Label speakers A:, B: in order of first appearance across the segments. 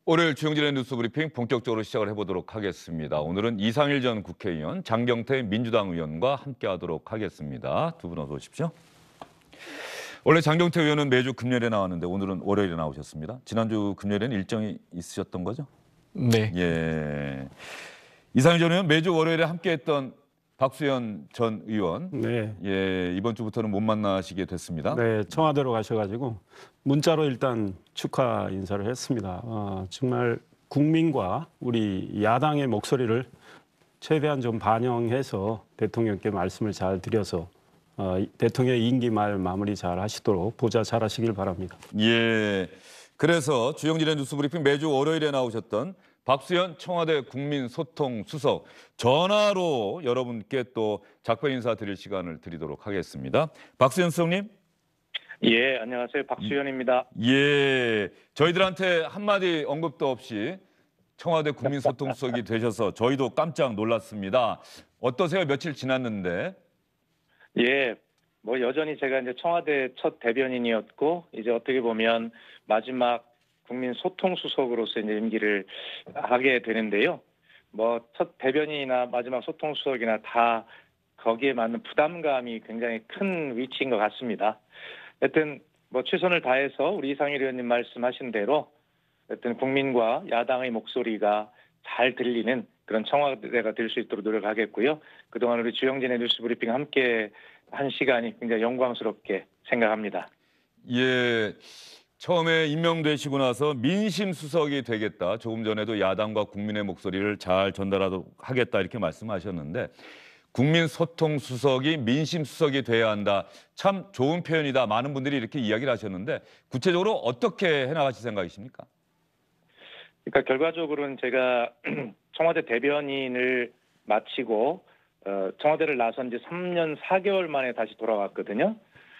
A: 월요일 주영진의 뉴스브리핑 본격적으로 시작을 해보도록 하겠습니다. 오늘은 이상일 전 국회의원, 장경태 민주당 의원과 함께하도록 하겠습니다. 두 분 어서 오십시오. 원래 장경태 의원은 매주 금요일에 나왔는데 오늘은 월요일에 나오셨습니다. 지난주 금요일에는 일정이 있으셨던 거죠?
B: 네.
A: 예. 이상일 전 의원 매주 월요일에 함께했던 박수현 전 의원,
B: 네.
A: 예, 이번 주부터는 못 만나시게 됐습니다.
B: 네, 청와대로 가셔가지고 문자로 일단 축하 인사를 했습니다. 정말 국민과 우리 야당의 목소리를 최대한 좀 반영해서 대통령께 말씀을 잘 드려서 대통령 임기 말 마무리 잘 하시도록 보좌 잘 하시길 바랍니다.
A: 예. 그래서 주영진의 뉴스브리핑 매주 월요일에 나오셨던 박수현 청와대 국민소통수석 전화로 여러분께 또 작별 인사 드릴 시간을 드리도록 하겠습니다. 박수현 수석님.
C: 예, 안녕하세요. 박수현입니다.
A: 예, 저희들한테 한마디 언급도 없이 청와대 국민소통수석이 되셔서 저희도 깜짝 놀랐습니다. 어떠세요? 며칠 지났는데.
C: 예, 뭐 여전히 제가 이제 청와대 첫 대변인이었고 이제 어떻게 보면 마지막 국민소통수석으로서 이제 임기를 하게 되는데요. 뭐 첫 대변인이나 마지막 소통수석이나 다 거기에 맞는 부담감이 굉장히 큰 위치인 것 같습니다. 하여튼 뭐 최선을 다해서 우리 이상일 의원님 말씀하신 대로 하여튼 국민과 야당의 목소리가 잘 들리는 그런 청와대가 될 수 있도록 노력하겠고요. 그동안 우리 주영진의 뉴스브리핑 함께 한 시간이 굉장히 영광스럽게 생각합니다.
A: 예, 처음에 임명되시고 나서 민심수석이 되겠다. 조금 전에도 야당과 국민의 목소리를 잘 전달하도록 하겠다 이렇게 말씀하셨는데 국민소통수석이 민심수석이 돼야 한다. 참 좋은 표현이다. 많은 분들이 이렇게 이야기를 하셨는데 구체적으로 어떻게 해나가실 생각이십니까?
C: 그러니까 결과적으로는 제가 청와대 대변인을 마치고 청와대를 나선 지 3년 4개월 만에 다시 돌아왔거든요.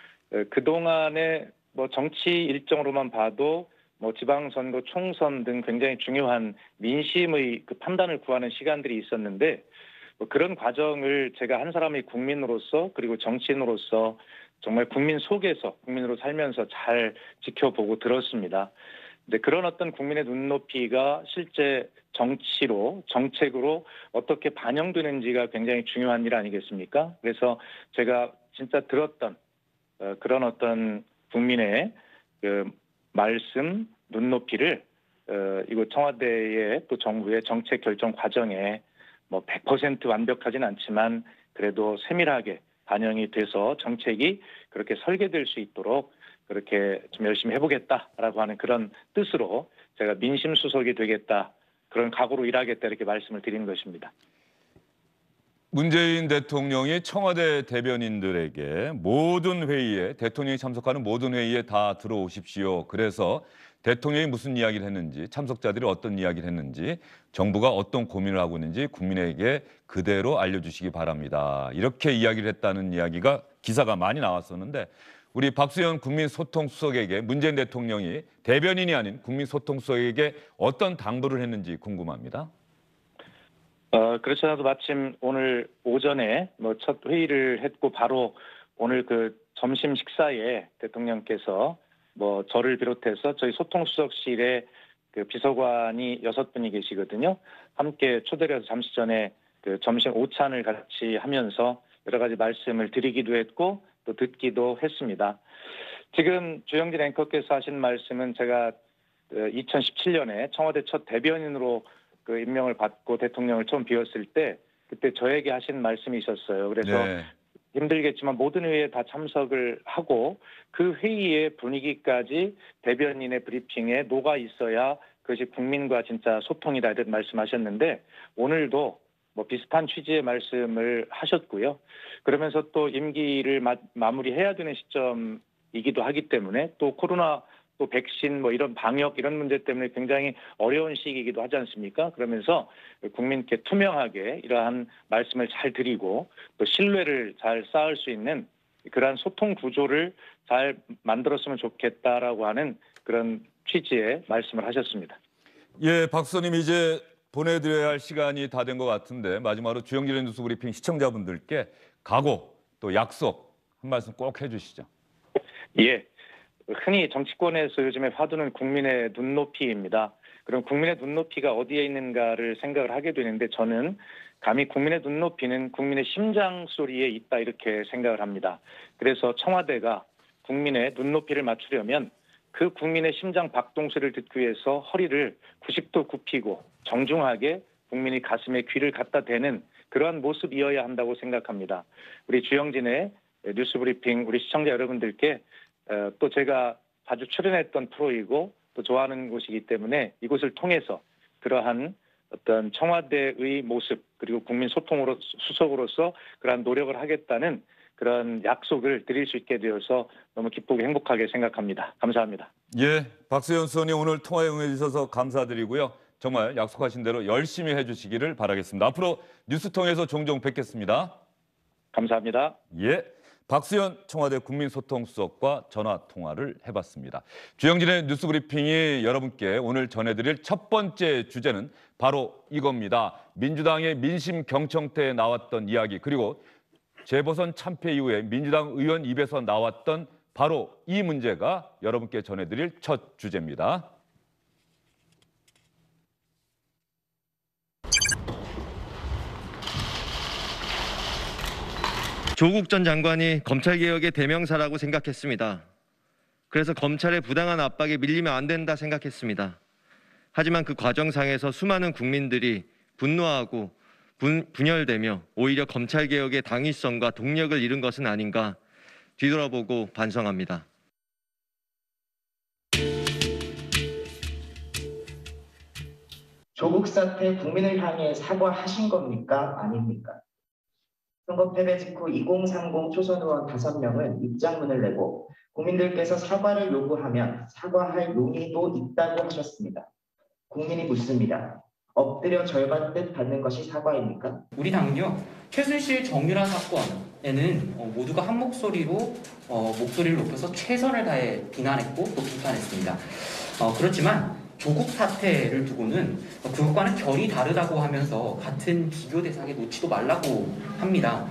C: 그동안에 뭐 정치 일정으로만 봐도 뭐 지방선거, 총선 등 굉장히 중요한 민심의 그 판단을 구하는 시간들이 있었는데 뭐 그런 과정을 제가 한 사람의 국민으로서 그리고 정치인으로서 정말 국민 속에서 국민으로 살면서 잘 지켜보고 들었습니다. 근데 그런 어떤 국민의 눈높이가 실제 정치로 정책으로 어떻게 반영되는지가 굉장히 중요한 일 아니겠습니까? 그래서 제가 진짜 들었던 그런 어떤 국민의 그 말씀 눈높이를 이곳 청와대의 또 정부의 정책 결정 과정에 뭐 100% 완벽하진 않지만 그래도 세밀하게 반영이 돼서 정책이 그렇게 설계될 수 있도록 그렇게 좀 열심히 해보겠다라고 하는 그런 뜻으로 제가 민심수석이 되겠다, 그런 각오로 일하겠다 이렇게 말씀을 드리는 것입니다.
A: 문재인 대통령이 청와대 대변인들에게 모든 회의에 대통령이 참석하는 모든 회의에 다 들어오십시오. 그래서 대통령이 무슨 이야기를 했는지 참석자들이 어떤 이야기를 했는지 정부가 어떤 고민을 하고 있는지 국민에게 그대로 알려주시기 바랍니다. 이렇게 이야기를 했다는 이야기가 기사가 많이 나왔었는데 우리 박수현 국민소통수석에게 문재인 대통령이 대변인이 아닌 국민소통수석에게 어떤 당부를 했는지 궁금합니다.
C: 그렇지 않아도 마침 오늘 오전에 뭐 첫 회의를 했고 바로 오늘 그 점심 식사에 대통령께서 뭐 저를 비롯해서 저희 소통수석실에 그 비서관이 6분이 계시거든요. 함께 초대를 해서 잠시 전에 그 점심 오찬을 같이 하면서 여러 가지 말씀을 드리기도 했고 또 듣기도 했습니다. 지금 주영진 앵커께서 하신 말씀은 제가 2017년에 청와대 첫 대변인으로 그 임명을 받고 대통령을 처음 비웠을 때 그때 저에게 하신 말씀이 있었어요. 그래서
A: 네.
C: 힘들겠지만 모든 회의에 다 참석을 하고 그 회의의 분위기까지 대변인의 브리핑에 녹아 있어야 그것이 국민과 진짜 소통이다 이런 말씀하셨는데 오늘도 뭐 비슷한 취지의 말씀을 하셨고요. 그러면서 또 임기를 마무리해야 되는 시점이기도 하기 때문에 또 코로나 또 백신 뭐 이런 방역 이런 문제 때문에 굉장히 어려운 시기이기도 하지 않습니까? 그러면서 국민께 투명하게 이러한 말씀을 잘 드리고 또 신뢰를 잘 쌓을 수 있는 그러한 소통 구조를 잘 만들었으면 좋겠다라고 하는 그런 취지의 말씀을 하셨습니다.
A: 예, 박수님 이제 보내드려야 할 시간이 다 된 것 같은데 마지막으로 주영진의 뉴스브리핑 시청자분들께 각오 또 약속 한 말씀 꼭 해주시죠.
C: 예. 흔히 정치권에서 요즘에 화두는 국민의 눈높이입니다. 그럼 국민의 눈높이가 어디에 있는가를 생각을 하게 되는데 저는 감히 국민의 눈높이는 국민의 심장 소리에 있다 이렇게 생각을 합니다. 그래서 청와대가 국민의 눈높이를 맞추려면 그 국민의 심장 박동소리를 듣기 위해서 허리를 90도 굽히고 정중하게 국민이 가슴에 귀를 갖다 대는 그러한 모습이어야 한다고 생각합니다. 우리 주영진의 뉴스브리핑 우리 시청자 여러분들께 또 제가 자주 출연했던 프로이고 또 좋아하는 곳이기 때문에 이곳을 통해서 그러한 어떤 청와대의 모습 그리고 국민 소통으로 수석으로서 그러한 노력을 하겠다는 그런 약속을 드릴 수 있게 되어서 너무 기쁘고 행복하게 생각합니다. 감사합니다.
A: 예, 박수현 수원님 오늘 통화에 응해주셔서 감사드리고요. 정말 약속하신 대로 열심히 해주시기를 바라겠습니다. 앞으로 뉴스통에서 종종 뵙겠습니다.
C: 감사합니다.
A: 예, 박수현 청와대 국민소통수석과 전화 통화를 해봤습니다. 주영진의 뉴스브리핑이 여러분께 오늘 전해드릴 첫 번째 주제는 바로 이겁니다. 민주당의 민심 경청태에 나왔던 이야기 그리고 재보선 참패 이후에 민주당 의원 입에서 나왔던 바로 이 문제가 여러분께 전해드릴 첫 주제입니다.
D: 조국 전 장관이 검찰개혁의 대명사라고 생각했습니다. 그래서 검찰의 부당한 압박에 밀리면 안 된다 생각했습니다. 하지만 그 과정상에서 수많은 국민들이 분노하고 분열되며 오히려 검찰개혁의 당위성과 동력을 잃은 것은 아닌가 뒤돌아보고 반성합니다.
E: 조국 사태 국민을 향해 사과하신 겁니까? 아닙니까? 선거 패배 직후 2030 초선 의원 5명은 입장문을 내고 국민들께서 사과를 요구하면 사과할 용의도 있다고 하셨습니다. 국민이 묻습니다. 엎드려 절받듯 받는 것이 사과입니까?
F: 우리 당은요, 최순실 정유라 사건에는 모두가 한 목소리로 목소리를 높여서 최선을 다해 비난했고 또 비판했습니다. 그렇지만 조국 사태를 두고는 그것과는 결이 다르다고 하면서 같은 비교 대상에 놓지도 말라고 합니다.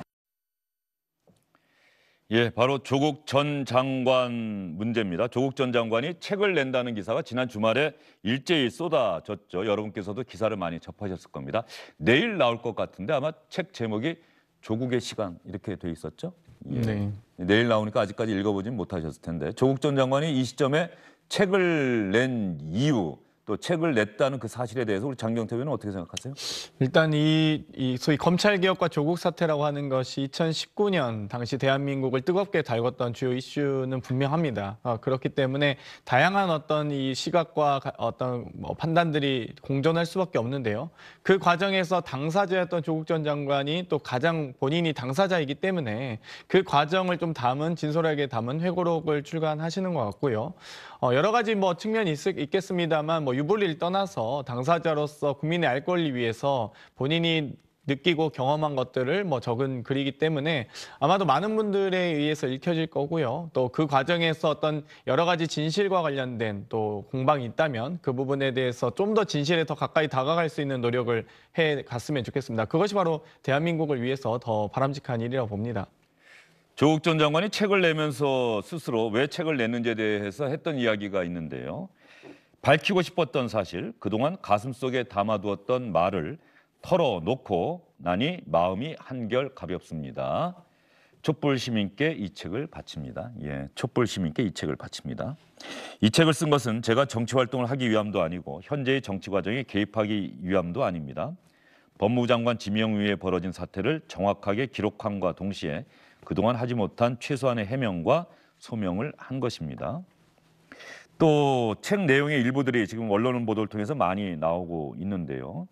A: 예, 바로 조국 전 장관 문제입니다. 조국 전 장관이 책을 낸다는 기사가 지난 주말에 일제히 쏟아졌죠. 여러분께서도 기사를 많이 접하셨을 겁니다. 내일 나올 것 같은데 아마 책 제목이 조국의 시간 이렇게 돼 있었죠. 예.
G: 네.
A: 내일 나오니까 아직까지 읽어보진 못하셨을 텐데 조국 전 장관이 이 시점에 책을 낸 이유 또 책을 냈다는 그 사실에 대해서 우리 장경태 의원은 어떻게 생각하세요?
G: 일단 이 소위 검찰개혁과 조국 사태라고 하는 것이 2019년 당시 대한민국을 뜨겁게 달궜던 주요 이슈는 분명합니다. 그렇기 때문에 다양한 어떤 이 시각과 어떤 판단들이 공존할 수밖에 없는데요. 그 과정에서 당사자였던 조국 전 장관이 또 가장 본인이 당사자이기 때문에 그 과정을 좀 진솔하게 담은 회고록을 출간하시는 것 같고요. 여러 가지 측면이 있겠습니다만 유불리를 떠나서 당사자로서 국민의 알 권리 위해서 본인이 느끼고 경험한 것들을 적은 글이기 때문에 아마도 많은 분들에 의해서 읽혀질 거고요. 또 그 과정에서 어떤 여러 가지 진실과 관련된 또 공방이 있다면 그 부분에 대해서 좀 더 진실에 더 가까이 다가갈 수 있는 노력을 해 갔으면 좋겠습니다. 그것이 바로 대한민국을 위해서 더 바람직한 일이라고 봅니다.
A: 조국 전 장관이 책을 내면서 스스로 왜 책을 냈는지에 대해서 했던 이야기가 있는데요. 밝히고 싶었던 사실, 그동안 가슴속에 담아두었던 말을 털어놓고 나니 마음이 한결 가볍습니다. 촛불 시민께 이 책을 바칩니다. 예, 촛불 시민께 이 책을 바칩니다. 이 책을 쓴 것은 제가 정치 활동을 하기 위함도 아니고 현재의 정치 과정에 개입하기 위함도 아닙니다. 법무부 장관 지명 이후에 벌어진 사태를 정확하게 기록함과 동시에 그동안 하지 못한 최소한의 해명과 소명을 한 것입니다. 또 책 내용의 일부들이 지금 언론 보도를 통해서 많이 나오고 있는데요.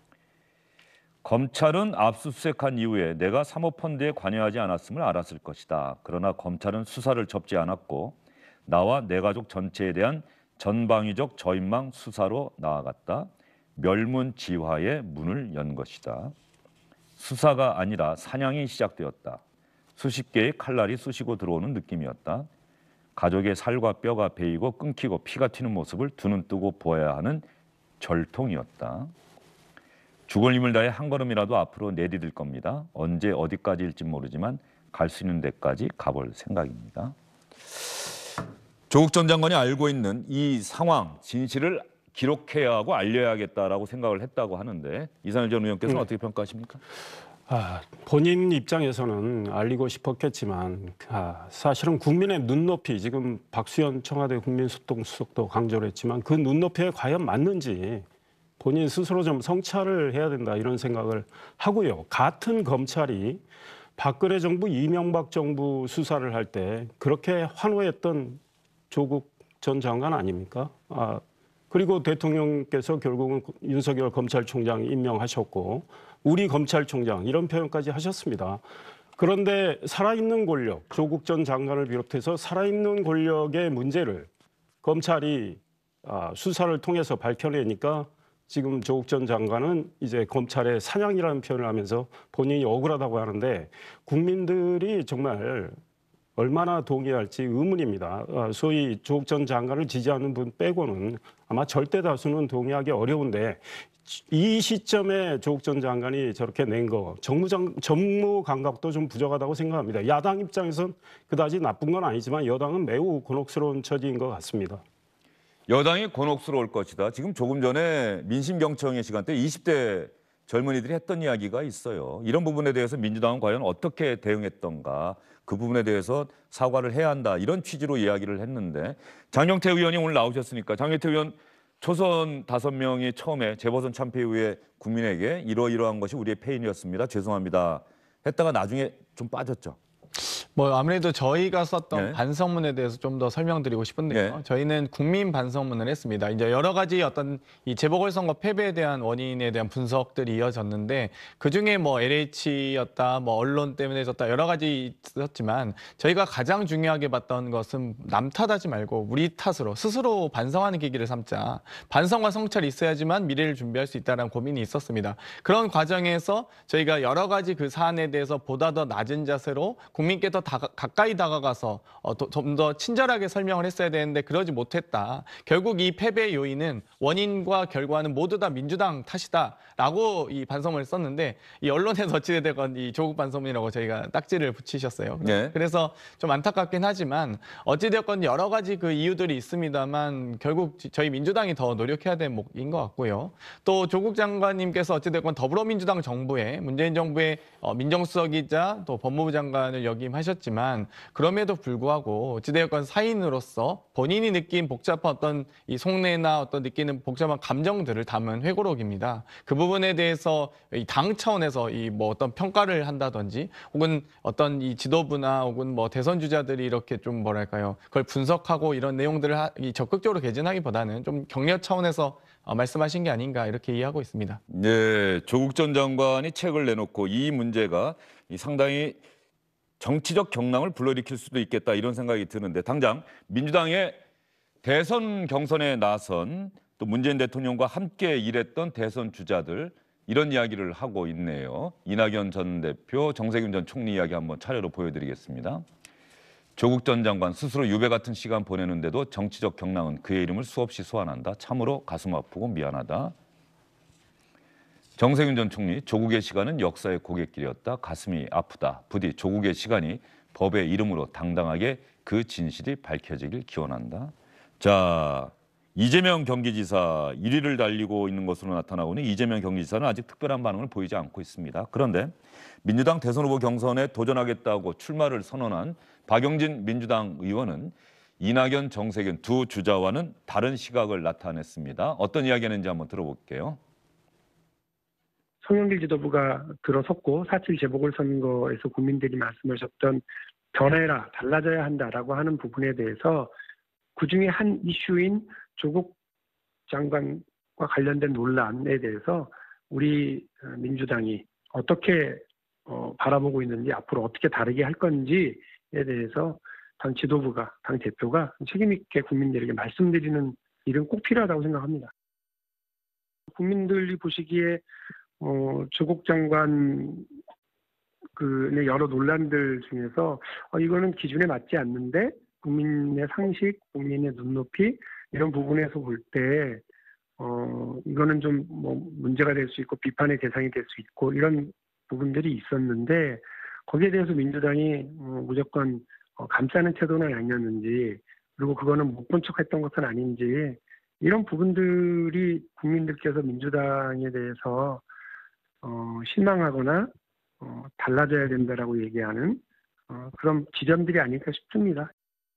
A: 검찰은 압수수색한 이후에 내가 사모펀드에 관여하지 않았음을 알았을 것이다. 그러나 검찰은 수사를 접지 않았고 나와 내 가족 전체에 대한 전방위적 저인망 수사로 나아갔다. 멸문지화의 문을 연 것이다. 수사가 아니라 사냥이 시작되었다. 수십 개의 칼날이 쑤시고 들어오는 느낌이었다. 가족의 살과 뼈가 베이고 끊기고 피가 튀는 모습을 두 눈 뜨고 보아야 하는 절통이었다. 죽을 힘을 다해 한 걸음이라도 앞으로 내디딜 겁니다. 언제 어디까지일지 모르지만 갈 수 있는 데까지 가볼 생각입니다. 조국 전 장관이 알고 있는 이 상황, 진실을 기록해야 하고 알려야겠다라고 생각을 했다고 하는데 이산일 전 의원께서는 어떻게 평가하십니까?
B: 본인 입장에서는 알리고 싶었겠지만 사실은 국민의 눈높이, 지금 박수현 청와대 국민소통수석도 강조를 했지만 그 눈높이에 과연 맞는지 본인 스스로 좀 성찰을 해야 된다, 이런 생각을 하고요. 같은 검찰이 박근혜 정부, 이명박 정부 수사를 할 때 그렇게 환호했던 조국 전 장관 아닙니까? 그리고 대통령께서 결국은 윤석열 검찰총장 임명하셨고 우리 검찰총장 이런 표현까지 하셨습니다. 그런데 살아있는 권력, 조국 전 장관을 비롯해서 살아있는 권력의 문제를 검찰이 수사를 통해서 밝혀내니까 지금 조국 전 장관은 이제 검찰의 사냥이라는 표현을 하면서 본인이 억울하다고 하는데 국민들이 정말 얼마나 동의할지 의문입니다. 소위 조국 전 장관을 지지하는 분 빼고는 아마 절대 다수는 동의하기 어려운데 이 시점에 조국 전 장관이 저렇게 낸 거 정무 감각도 좀 부족하다고 생각합니다. 야당 입장에선 그다지 나쁜 건 아니지만 여당은 매우 곤혹스러운 처지인 것 같습니다.
A: 여당이 곤혹스러울 것이다. 지금 조금 전에 민심경청의 시간대 20대 젊은이들이 했던 이야기가 있어요. 이런 부분에 대해서 민주당은 과연 어떻게 대응했던가, 그 부분에 대해서 사과를 해야 한다, 이런 취지로 이야기를 했는데 장경태 의원이 오늘 나오셨으니까 장경태 의원, 초선 5명이 처음에 재보선 참패 이후에 국민에게 이러이러한 것이 우리의 패인이었습니다, 죄송합니다 했다가 나중에 좀 빠졌죠.
G: 뭐 아무래도 저희가 썼던
A: 네.
G: 반성문에 대해서 좀 더 설명드리고 싶은데요.
A: 네.
G: 저희는 국민 반성문을 했습니다. 이제 여러 가지 어떤 이 재보궐선거 패배에 대한 원인에 대한 분석들이 이어졌는데 그 중에 뭐 LH였다, 뭐 언론 때문에 졌다, 여러 가지 있었지만 저희가 가장 중요하게 봤던 것은 남 탓하지 말고 우리 탓으로 스스로 반성하는 계기를 삼자. 반성과 성찰이 있어야지만 미래를 준비할 수 있다는 고민이 있었습니다. 그런 과정에서 저희가 여러 가지 그 사안에 대해서 보다 더 낮은 자세로 국민께 더 가까이 다가가서 좀 더 친절하게 설명을 했어야 되는데 그러지 못했다. 결국 이 패배의 요인은 원인과 결과는 모두 다 민주당 탓이다라고 이 반성문을 썼는데 이 언론에서 어찌되건 이 조국 반성문이라고 저희가 딱지를 붙이셨어요.
A: 네.
G: 그래서 좀 안타깝긴 하지만 어찌되건 여러 가지 그 이유들이 있습니다만 결국 저희 민주당이 더 노력해야 되는 목인 것 같고요. 또 조국 장관님께서 어찌되건 더불어민주당 정부에 문재인 정부의 민정수석이자 또 법무부 장관을 역임하셨지만 그럼에도 불구하고 어찌되건 사인으로서 본인이 느낀 복잡한 어떤 이 속내나 어떤 느끼는 복잡한 감정들을 담은 회고록입니다. 그 부분에 대해서 이 당 차원에서 이 뭐 어떤 평가를 한다든지 혹은 어떤 이 지도부나 혹은 뭐 대선 주자들이 이렇게 좀 뭐랄까요, 그걸 분석하고 이런 내용들을 적극적으로 개진하기보다는 좀 격려 차원에서 말씀하신 게 아닌가 이렇게 이해하고 있습니다.
A: 네, 조국 전 장관이 책을 내놓고 이 문제가 상당히 정치적 경랑을 불러일으킬 수도 있겠다, 이런 생각이 드는데 당장 민주당의 대선 경선에 나선 또 문재인 대통령과 함께 일했던 대선 주자들 이런 이야기를 하고 있네요. 이낙연 전 대표, 정세균 전 총리 이야기 한번 차례로 보여드리겠습니다. 조국 전 장관 스스로 유배 같은 시간 보내는데도 정치적 경랑은 그의 이름을 수없이 소환한다. 참으로 가슴 아프고 미안하다. 정세균 전 총리, 조국의 시간은 역사의 고갯길이었다. 가슴이 아프다. 부디 조국의 시간이 법의 이름으로 당당하게 그 진실이 밝혀지길 기원한다. 자, 이재명 경기지사 1위를 달리고 있는 것으로 나타나고 있는 이재명 경기지사는 아직 특별한 반응을 보이지 않고 있습니다. 그런데 민주당 대선 후보 경선에 도전하겠다고 출마를 선언한 박용진 민주당 의원은 이낙연, 정세균 두 주자와는 다른 시각을 나타냈습니다. 어떤 이야기했는지 한번 들어볼게요.
H: 송영길 지도부가 들어섰고 4.7 재보궐선거에서 국민들이 말씀하셨던 변해라, 달라져야 한다라고 하는 부분에 대해서 그중에 한 이슈인 조국 장관과 관련된 논란에 대해서 우리 민주당이 어떻게 바라보고 있는지, 앞으로 어떻게 다르게 할 건지에 대해서 당 지도부가, 당 대표가 책임 있게 국민들에게 말씀드리는 일은 꼭 필요하다고 생각합니다. 국민들이 보시기에 조국 장관 그 여러 논란들 중에서 이거는 기준에 맞지 않는데 국민의 상식, 국민의 눈높이 이런 부분에서 볼 때 이거는 좀 뭐 문제가 될 수 있고 비판의 대상이 될 수 있고 이런 부분들이 있었는데 거기에 대해서 민주당이 무조건 감싸는 태도는 아니었는지, 그리고 그거는 못 본 척했던 것은 아닌지 이런 부분들이 국민들께서 민주당에 대해서 실망하거나 달라져야 된다라고 얘기하는 그런 지점들이 아닐까 싶습니다.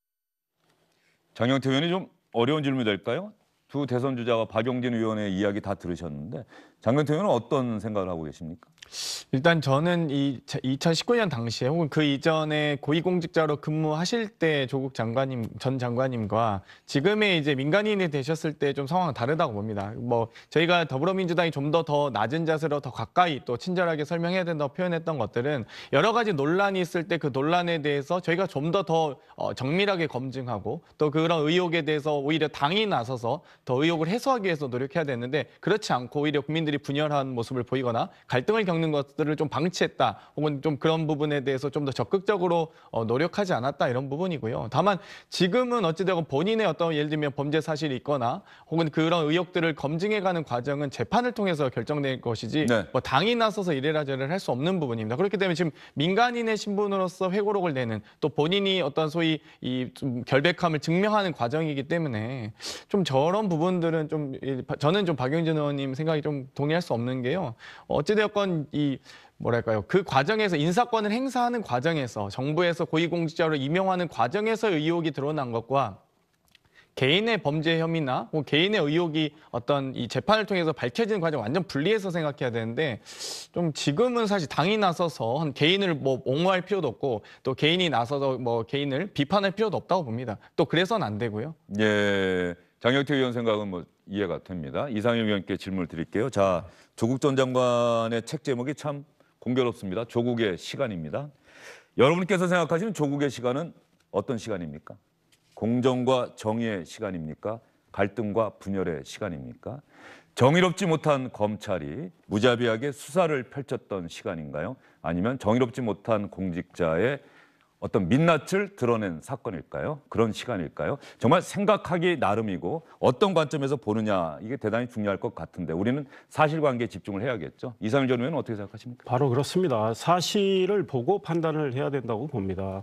A: 장영태 의원이 좀 어려운 질문이 될까요? 두 대선 주자와 박용진 의원의 이야기 다 들으셨는데 장영태 의원은 어떤 생각을 하고 계십니까?
G: 일단 저는 이 2019년 당시에 혹은 그 이전에 고위공직자로 근무하실 때 조국 전 장관님과 지금의 이제 민간인이 되셨을 때 좀 상황은 다르다고 봅니다. 뭐 저희가 더불어민주당이 좀 더 낮은 자세로 더 가까이 또 친절하게 설명해야 된다고 표현했던 것들은 여러 가지 논란이 있을 때 그 논란에 대해서 저희가 좀 더 정밀하게 검증하고 또 그런 의혹에 대해서 오히려 당이 나서서 더 의혹을 해소하기 위해서 노력해야 되는데 그렇지 않고 오히려 국민들이 분열한 모습을 보이거나 갈등을 겪는 것들을 좀 방치했다 혹은 좀 그런 부분에 대해서 좀 더 적극적으로 노력하지 않았다 이런 부분이고요. 다만 지금은 어찌되건 본인의 어떤 예를 들면 범죄 사실이 있거나 혹은 그런 의혹들을 검증해가는 과정은 재판을 통해서 결정될 것이지
A: 네.
G: 뭐 당이 나서서 이래라 저래라 할 수 없는 부분입니다. 그렇기 때문에 지금 민간인의 신분으로서 회고록을 내는 또 본인이 어떤 소위 이 좀 결백함을 증명하는 과정이기 때문에 좀 저런 부분들은 좀 저는 좀 박용진 의원님 생각이 좀 동의할 수 없는 게요. 어찌되었건 이 뭐랄까요? 그 과정에서 인사권을 행사하는 과정에서 정부에서 고위공직자로 임명하는 과정에서 의혹이 드러난 것과 개인의 범죄 혐의나 혹은 개인의 의혹이 어떤 이 재판을 통해서 밝혀지는 과정 완전 분리해서 생각해야 되는데 좀 지금은 사실 당이 나서서 한 개인을 뭐 옹호할 필요도 없고 또 개인이 나서서 뭐 개인을 비판할 필요도 없다고 봅니다. 또 그래서는 안 되고요.
A: 예, 장영태 의원 생각은 뭐 이해가 됩니다. 이상임 의원께 질문을 드릴게요. 자, 조국 전 장관의 책 제목이 참 공교롭습니다. 조국의 시간입니다. 여러분께서 생각하시는 조국의 시간은 어떤 시간입니까? 공정과 정의의 시간입니까? 갈등과 분열의 시간입니까? 정의롭지 못한 검찰이 무자비하게 수사를 펼쳤던 시간인가요? 아니면 정의롭지 못한 공직자의 어떤 민낯을 드러낸 사건일까요? 그런 시간일까요? 정말 생각하기 나름이고 어떤 관점에서 보느냐 이게 대단히 중요할 것 같은데 우리는 사실관계에 집중을 해야겠죠. 이상일 전 의원은 어떻게 생각하십니까?
B: 바로 그렇습니다. 사실을 보고 판단을 해야 된다고 봅니다.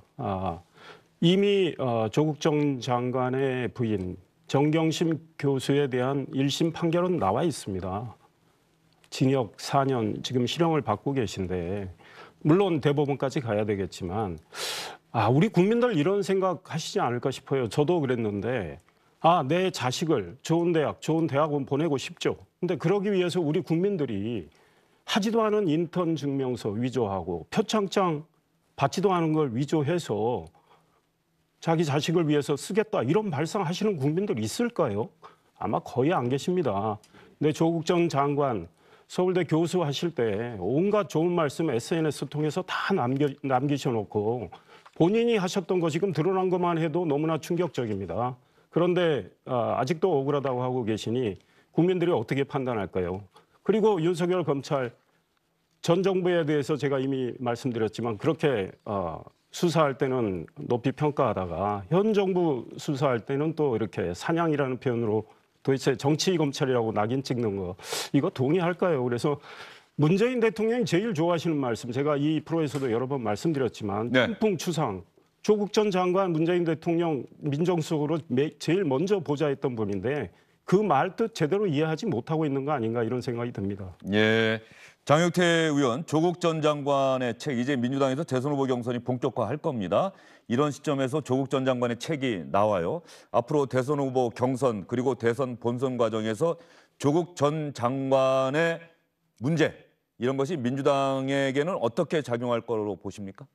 B: 이미 조국 전 장관의 부인 정경심 교수에 대한 1심 판결은 나와 있습니다. 징역 4년 지금 실형을 받고 계신데 물론 대법원까지 가야 되겠지만 우리 국민들 이런 생각 하시지 않을까 싶어요. 저도 그랬는데 내 자식을 좋은 대학, 좋은 대학원 보내고 싶죠. 근데 그러기 위해서 우리 국민들이 하지도 않은 인턴 증명서 위조하고 표창장 받지도 않은 걸 위조해서 자기 자식을 위해서 쓰겠다 이런 발상하시는 국민들 있을까요? 아마 거의 안 계십니다. 근데 조국 전 장관 서울대 교수 하실 때 온갖 좋은 말씀 SNS 통해서 다 남기셔놓고 본인이 하셨던 거 지금 드러난 것만 해도 너무나 충격적입니다. 그런데 아직도 억울하다고 하고 계시니 국민들이 어떻게 판단할까요? 그리고 윤석열 검찰 전 정부에 대해서 제가 이미 말씀드렸지만 그렇게 수사할 때는 높이 평가하다가 현 정부 수사할 때는 또 이렇게 사냥이라는 표현으로 도대체 정치 검찰이라고 낙인 찍는 거 이거 동의할까요? 그래서 문재인 대통령이 제일 좋아하시는 말씀 제가 이 프로에서도 여러 번 말씀드렸지만 풍풍추상 조국 전 장관 문재인 대통령 민정수석으로 제일 먼저 보좌했던 분인데 그 말 뜻 제대로 이해하지 못하고 있는 거 아닌가 이런 생각이 듭니다.
A: 예. 장영태 의원, 조국 전 장관의 책 이제 민주당에서 대선 후보 경선이 본격화할 겁니다. 이런 시점에서 조국 전 장관의 책이 나와요. 앞으로 대선 후보 경선 그리고 대선 본선 과정에서 조국 전 장관의 문제 이런 것이 민주당에게는 어떻게 작용할 거로 보십니까?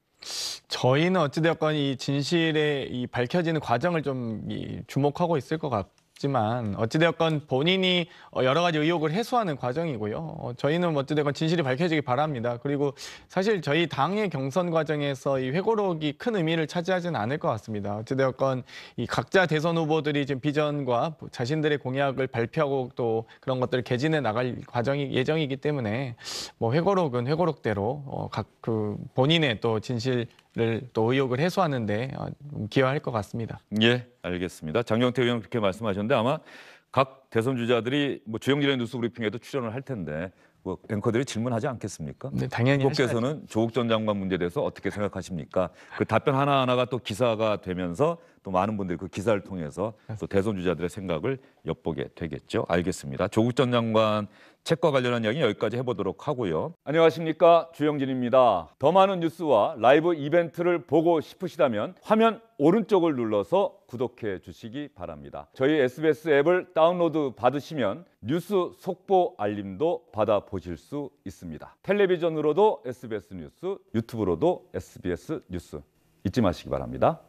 G: 저희는 어찌되었건 이 진실의 이 밝혀지는 과정을 좀 주목하고 있을 것 같지만 어찌되었건 본인이 여러 가지 의혹을 해소하는 과정이고요. 저희는 어찌되건 진실이 밝혀지기 바랍니다. 그리고 사실 저희 당의 경선 과정에서 이 회고록이 큰 의미를 차지하지는 않을 것 같습니다. 어찌되었건 이 각자 대선 후보들이 지금 비전과 자신들의 공약을 발표하고 또 그런 것들을 개진해 나갈 과정이 예정이기 때문에 뭐 회고록은 회고록대로 각 그 본인의 또 진실을 또 의혹을 해소하는데 기여할 것 같습니다.
A: 예, 알겠습니다. 장영태 의원 그렇게 말씀하셨는데 아마 각 대선 주자들이 뭐 주영진의 뉴스 브리핑에도 출연을 할 텐데 뭐 앵커들이 질문하지 않겠습니까?
G: 네, 당연히 하셔야죠.
A: 후보께서는 조국 전 장관 문제에 대해서 어떻게 생각하십니까? 그 답변 하나하나가 또 기사가 되면서 또 많은 분들이 그 기사를 통해서 또 대선 주자들의 생각을 엿보게 되겠죠. 알겠습니다. 조국 전 장관 책과 관련한 이야기 여기까지 해보도록 하고요. 안녕하십니까, 주영진입니다. 더 많은 뉴스와 라이브 이벤트를 보고 싶으시다면 화면 오른쪽을 눌러서 구독해 주시기 바랍니다. 저희 SBS 앱을 다운로드 받으시면 뉴스 속보 알림도 받아보실 수 있습니다. 텔레비전으로도 SBS 뉴스, 유튜브로도 SBS 뉴스 잊지 마시기 바랍니다.